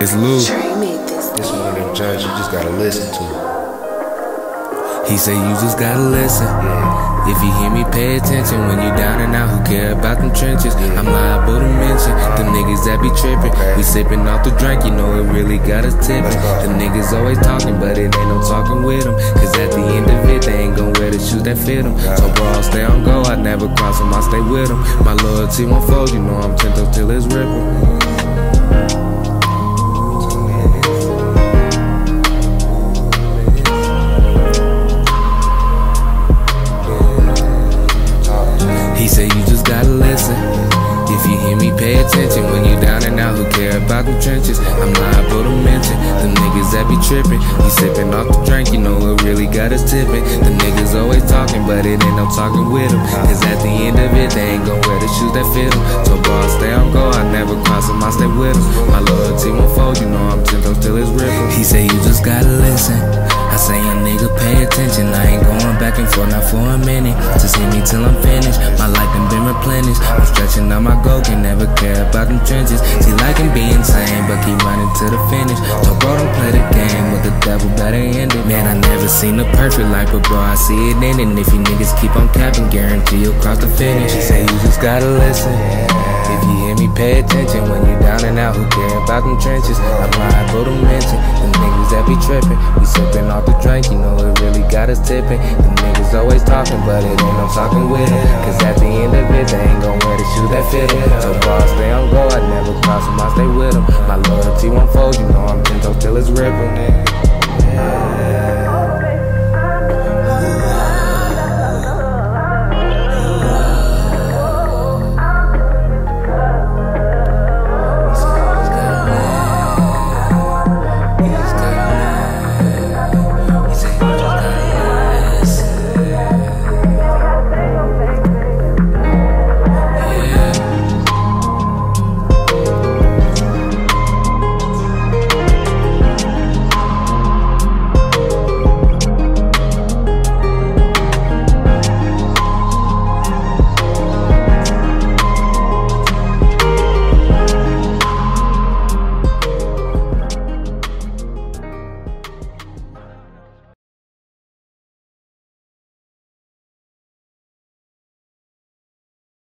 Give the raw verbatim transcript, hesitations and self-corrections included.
It's Lou. This one of them joints you just gotta listen to. He say you just gotta listen. Yeah. If you hear me, pay attention. When you down and out, who care about them trenches? Yeah. I'm liable to mention them niggas that be trippin'. Okay. We sippin' off the drink, you know it really got us tippin'. Them niggas always talking, but it ain't no talking with them. Cause at the end of it, they ain't gon' wear the shoes that fit them. So bro, I'll stay on go, I never cross them, I stay with them. My loyalty won't fold, you know I'm ten toes till it's rippin'. He say you just gotta listen. If you hear me, pay attention. When you down and out, who care about them trenches? I'm liable to mention them niggas that be trippin'. We sippin' off the drink, you know it really got us tippin'. The niggas always talking, but it ain't no talking with them. Cause at the end of it, they ain't gon' wear the shoes that fit them. So bro, I stay on go, I never cross them, I stay with them. My loyalty won't fold, you know I'm ten toes till it's rippin'. He say you just gotta listen. I say, young nigga, pay attention. I ain't going back and forth, not for a minute. Just hear me till I'm finished. My life done been replenished. I'm stretching out my goal, can never care about them trenches. See, like him be insane, but keep running to the finish. So bro, don't play the game with the devil, better end it. Man, I never seen a perfect life, but bro, I see it ending. If you niggas keep on capping, guarantee you'll cross the finish. He say, you just gotta listen. If you hear me, pay attention. When you down and out, who care about them trenches? I'm liable to mention them niggas that be trippin'. We sippin' off the drink, you know it really got us tippin'. Them niggas always talking, but it ain't no talking with them. Cause at the end of it, they ain't gon' wear the shoes that fit them. So bro, I stay on go, I never cross them, I stay with them. My loyalty won't fold, you know I'm ten toes till it's rippin'.